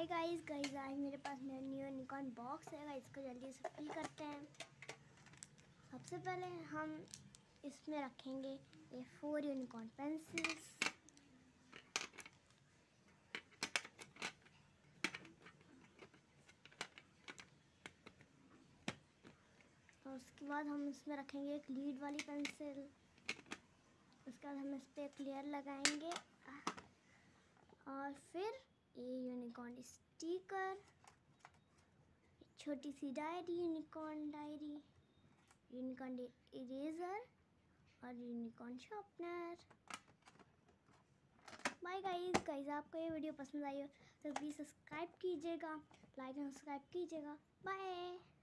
Guys आज मेरे पास new unicorn box है। इसको जल्दी से फिल करते हैं। सबसे पहले हम इसमें रखेंगे ये 4 यूनिकॉर्न पेंसिल्स। और उसके बाद हम इसमें रखेंगे एक लीड वाली पेंसिल। उसके बाद हम इस पर एक लेयर लगाएंगे और फिर ये यूनिकॉर्न स्टिकर, छोटी सी diary, unicorn diary, unicorn eraser और यूनिकॉर्न शार्पनर। बाय गाइस आपको ये वीडियो पसंद आई हो तो प्लीज़ सब्सक्राइब कीजिएगा, लाइक एंड सब्सक्राइब कीजिएगा। बाय।